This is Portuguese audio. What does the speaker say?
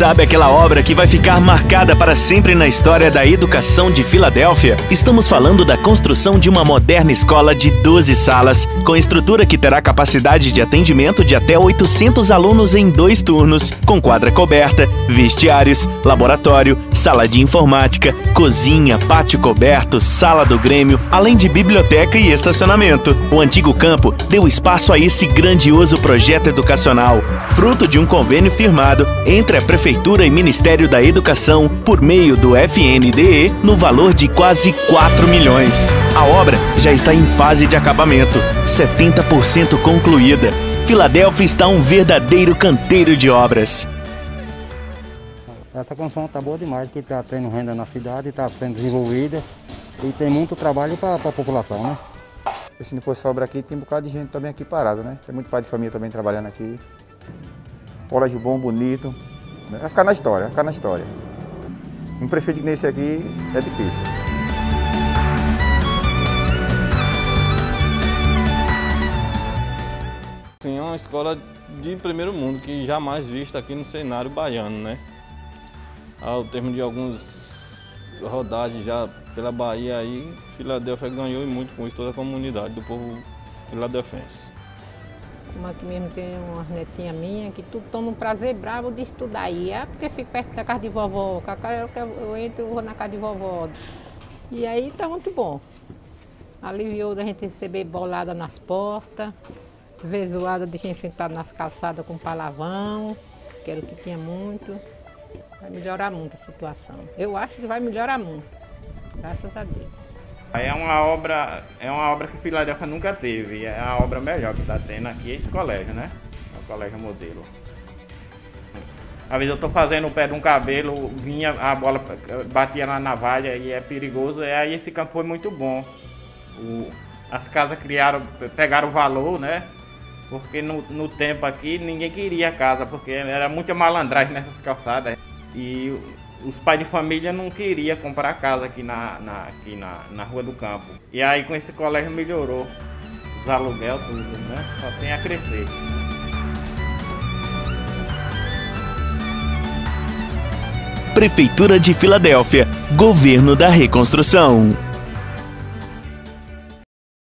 Sabe aquela obra que vai ficar marcada para sempre na história da educação de Filadélfia? Estamos falando da construção de uma moderna escola de 12 salas, com estrutura que terá capacidade de atendimento de até 800 alunos em 2 turnos, com quadra coberta, vestiários, laboratório, sala de informática, cozinha, pátio coberto, sala do Grêmio, além de biblioteca e estacionamento. O antigo campo deu espaço a esse grandioso projeto educacional, fruto de um convênio firmado entre a Prefeitura e Ministério da Educação por meio do FNDE no valor de quase 4 milhões. A obra já está em fase de acabamento, 70% concluída. Filadélfia está um verdadeiro canteiro de obras. Essa construção está boa demais, que está tendo renda na cidade, está sendo desenvolvida e tem muito trabalho para a população, né? Se não fosse essa obra aqui, tem um bocado de gente também aqui parado, né? Tem muito pai de família também trabalhando aqui. Colégio bom, bonito. Vai ficar na história, vai ficar na história. Um prefeito que nesse aqui é difícil. Sim, é uma escola de primeiro mundo, que jamais vista aqui no cenário baiano, né? Ao termo de algumas rodagens já pela Bahia aí, Filadélfia ganhou e muito com isso toda a comunidade do povo filadelfense. Como aqui mesmo tem umas netinhas minhas que tudo toma um prazer bravo de estudar aí. É porque fico perto da casa de vovó, eu entro e vou na casa de vovó. E aí tá muito bom. Aliviou da gente receber bolada nas portas, ver zoada de gente sentada nas calçadas com palavrão, que era o que tinha muito. Vai melhorar muito a situação. Eu acho que vai melhorar muito, graças a Deus. É uma obra que Filadélfia nunca teve, é a obra melhor que está tendo aqui, esse colégio, né? É o colégio modelo. Às vezes eu estou fazendo o pé de um cabelo, vinha, a bola batia na navalha e é perigoso, e aí esse campo foi muito bom. As casas pegaram valor, né? Porque no tempo aqui ninguém queria casa, porque era muita malandragem nessas calçadas. E os pais de família não queriam comprar casa aqui na Rua do Campo. E aí com esse colégio melhorou os aluguel, tudo, né? Só tem a crescer. Prefeitura de Filadélfia, Governo da Reconstrução.